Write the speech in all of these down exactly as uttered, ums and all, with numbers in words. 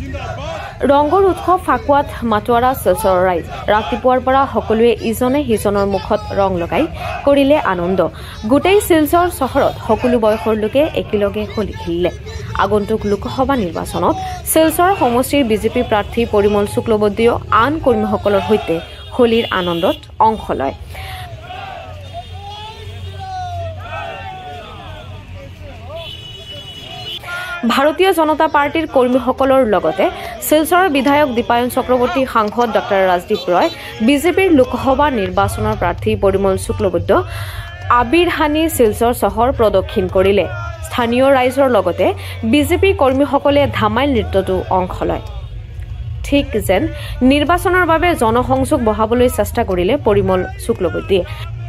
ৰংগৰ উৎসৱ ফাকুৱাত মাতোৱাৰা শিলচৰৰ ৰাইজ ৰাতিপুৱাৰ পৰা সকলোৱে ইজনে সিজনৰ মুখত ৰং লগাই কৰিলে আনন্দ গোটেই শিলচৰ চহৰত সকলো বয়সৰ লোকে একেলগে হোলী খেলিলে আগন্তুক লোকসভা নিৰ্বাচনত শিলচৰ সমষ্টিৰ বিজেপি প্ৰাৰ্থী পৰিমল শুক্লবৈদ্যও আন কৰ্মীসকলৰ সৈতে হোলীৰ আনন্দত অংশ লয় ভাৰতীয় জনতা পাৰ্টিৰ কৰ্মীসকলৰ লগতে শিলচৰৰ বিধায়ক দীপায়ন চক্ৰৱৰ্তী সাংসদ ডক্টৰ ৰাজদীপ ৰয় বিজেপিৰ লোকসভা নিৰ্বাচনৰ প্ৰাৰ্থী পৰিমল শুক্লবৈদ্য আবিৰ হানি শিলচৰ চহৰ প্ৰদক্ষিণ কৰিলে স্থানীয় ৰাইজৰ লগতে বিজেপিৰ কৰ্মীসকলে ধামাইল নৃত্যতো অংশ লয় ঠিক যেন নিৰ্বাচনৰ বাবে জনসংযোগ বঢ়াবলৈ চেষ্টা কৰিলে পৰিমল শুক্লবৈদ্যয়ে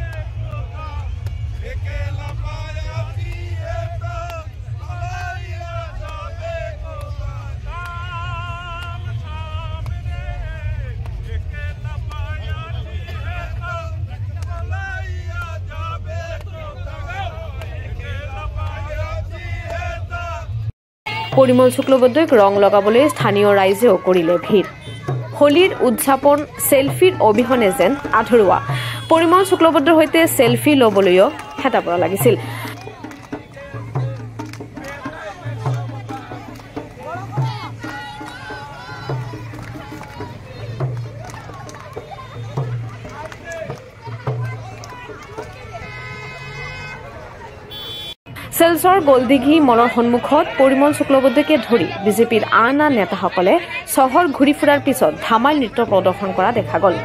পৰিমল শুক্লবৈদ্যক ৰং লগাবলৈ স্থানীয় ৰাইজেও কৰিলে ভিৰ হোলীৰ উদযাপন সেলফিৰ অবিহনে যেন আধৰুৱা পৰিমল শুক্লবৈদ্যৰ সৈতে সেলফি লবলৈও হেতা পৰা লাগিছিল শিলচৰ গোলদিঘি মলৰ সন্মুখত পৰিমল শুক্লবৈদ্যকে ধৰি বিজেপিৰ আন আন নেতাসকলে চহৰ ঘূৰি ফুৰাৰ পিছত ধামাইল নৃত্য প্ৰদৰ্শন কৰা দেখা গ'ল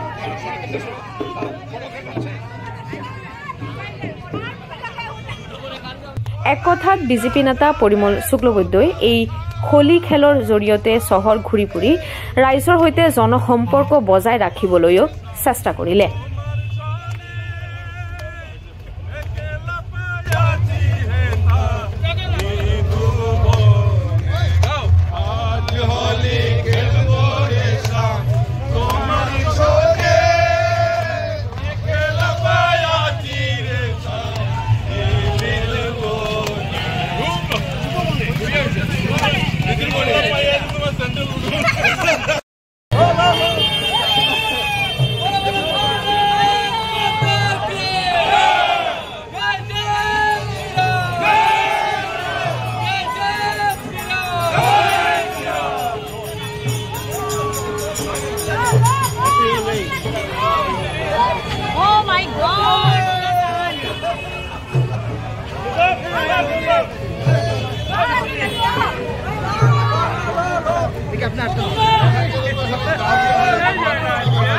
এক কথাত বিজেপি নেতা পৰিমল শুক্লবৈদ্যই এই হোলী খেলৰ জৰিয়তে চহৰ ঘূৰি ফুৰি ৰাইজৰ সৈতে জনসম্পৰ্ক বজাই ৰাখিবলৈও চেষ্টা কৰিলে अपना